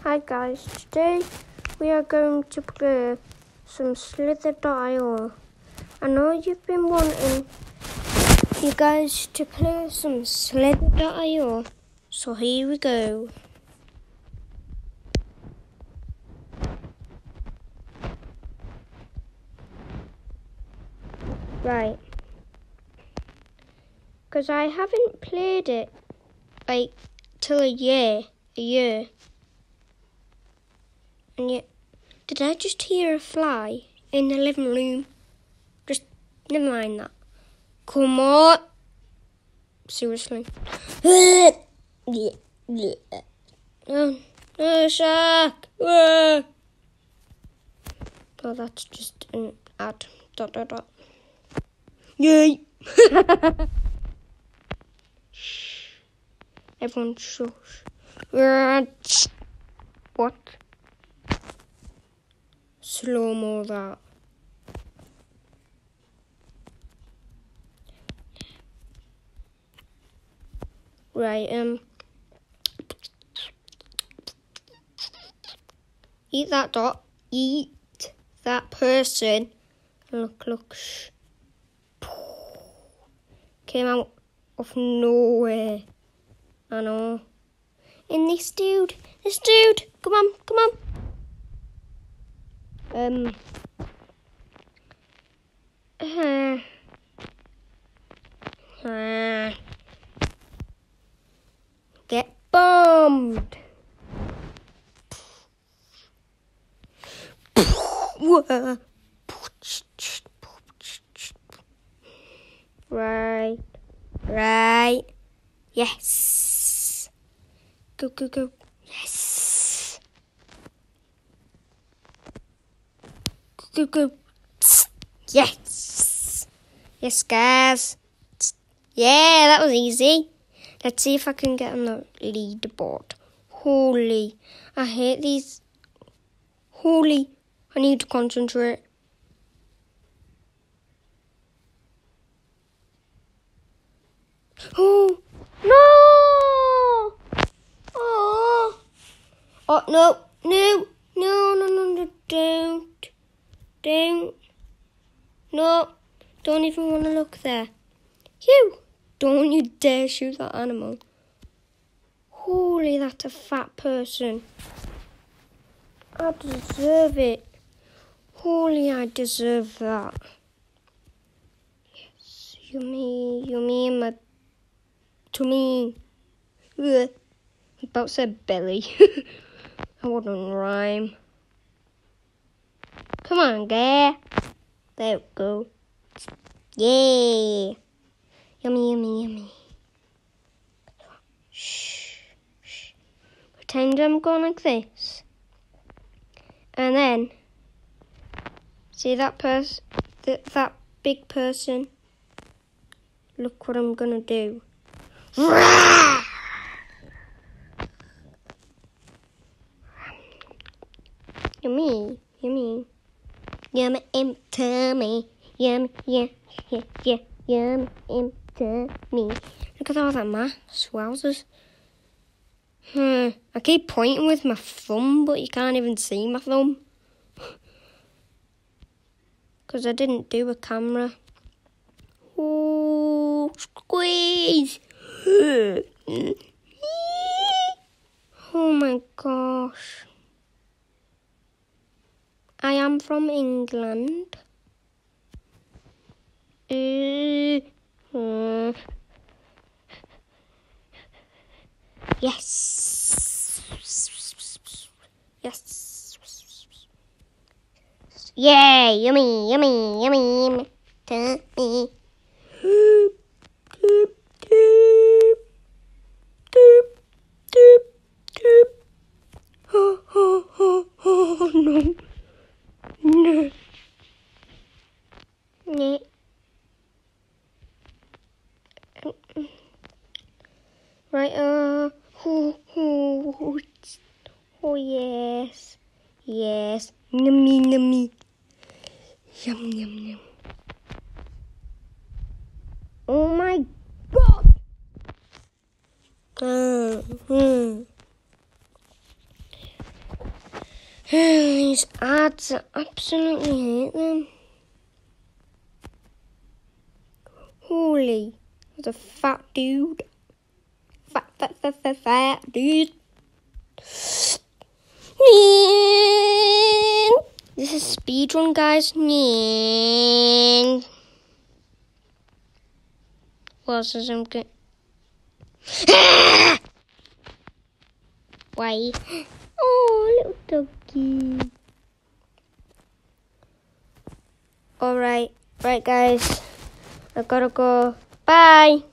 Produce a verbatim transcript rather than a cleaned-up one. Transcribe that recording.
Hi guys, today we are going to play some Slither dot i o. I know you've been wanting you guys to play some Slither dot i o, so here we go. Right. Because I haven't played it like till a year, a year. And yet, did I just hear a fly in the living room? Just, never mind that. Come on. Seriously. Oh, oh, shark. Oh, that's just an ad. Dot, dot, dot. Yay. Shh. Everyone shush. What? Slow-mo that. Right, um. Eat that dot. Eat that person. Look, look. Shh. Came out of nowhere. I know. And this dude. This dude. Come on, come on. Um. Uh, uh, get bombed. Right. Right. Yes. Go, go, go. Yes. Go, go. Yes. Yes, guys. Yeah, that was easy. Let's see if I can get on the leaderboard. Holy. I hate these. Holy. I need to concentrate. Oh, no. Oh. Oh, no. No. No, no, no, no. Don't. Don't. No. Don't even want to look there. You. Don't you dare shoot that animal. Holy, that's a fat person. I deserve it. Holy, I deserve that. Yes, yummy, yummy in my tummy. Ugh. I'm about to say belly. I wouldn't rhyme. Come on, guy. There we go. Yeah. Yummy, yummy, yummy. Shh, shh. Pretend I'm going like this. And then, see that person, th- that big person? Look what I'm going to do. Yummy, yummy. Yummy in tummy. Yummy, yeah, yeah, yeah. Yummy in tummy. Look at all that mass. Wowzers. Hmm. I keep pointing with my thumb, but you can't even see my thumb. Because I didn't do a camera. Oh, squeeze. Oh my gosh. I am from England. Uh, uh, yes. Yes. Yay, yummy, yummy, yummy. Tummy. Doop, doop, doop. Doop, doop, doop. Oh, oh, oh, oh, no. No. No. Right, uh, oh, oh, oh, oh, yes, yes, yummy, yummy, yum, yum, yum. Oh my God! Uh, hmm. These ads, I absolutely hate them. Holy, there's a fat dude. Fat, fat, fat, fat, fat dude. This is speedrun, guys. What else is I'm good? Why? Oh, little doggy. Alright, right guys. I gotta go. Bye.